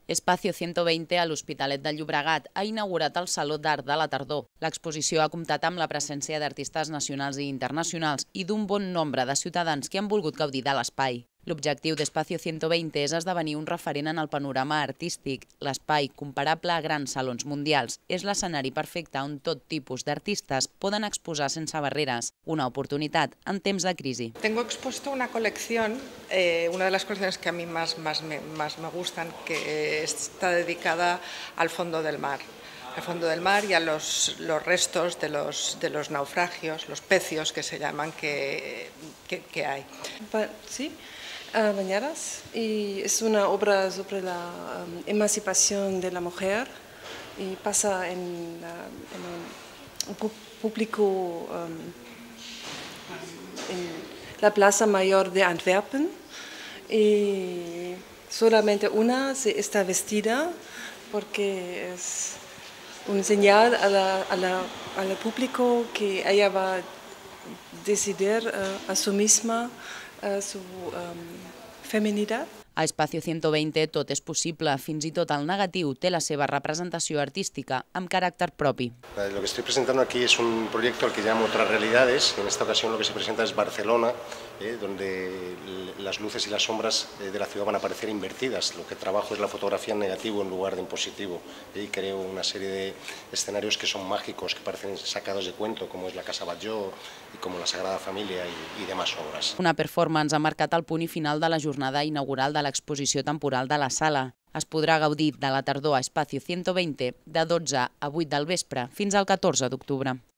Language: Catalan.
Espacio 120 a l'Hospitalet de Llobregat ha inaugurat el Saló d'Art de la Tardor. L'exposició ha comptat amb la presència d'artistes nacionals i internacionals i d'un bon nombre de ciutadans que han volgut gaudir de l'espai. L'objectiu d'Espacio 120 és esdevenir un referent en el panorama artístic. L'espai, comparable a grans salons mundials, és l'escenari perfecte on tot tipus d'artistes poden exposar sense barreres, una oportunitat en temps de crisi. Tengo expuesto una colección, una de las colecciones que a mí más me gustan, que está dedicada al fondo del mar. Al fondo del mar y a los restos de los naufragios, los pecios que se llaman, que hay. Sí, Bañadas, y es una obra sobre la emancipación de la mujer y pasa en un público en la Plaza Mayor de Antwerpen, y solamente una está vestida porque es una señal al público que ella va a decidir a su misma su feminidad. A Espacio 120 tot és possible, fins i tot el negatiu té la seva representació artística amb caràcter propi. Lo que estoy presentando aquí es un proyecto al que llamo Otras Realidades. En esta ocasión lo que se presenta es Barcelona, donde las luces y las sombras de la ciudad van a aparecer invertidas. Lo que trabajo es la fotografía en negativo en lugar de en positivo. Y creo una serie de escenarios que son mágicos, que parecen sacados de cuento, como es la Casa Batlló y como la Sagrada Familia y demás obras. Una performance ha marcat el punt i final de la jornada inaugural de l'exposició temporal de la sala. Es podrà gaudir de la tardor a Espacio 120 de 12 a 8 del vespre fins al 14 d'octubre.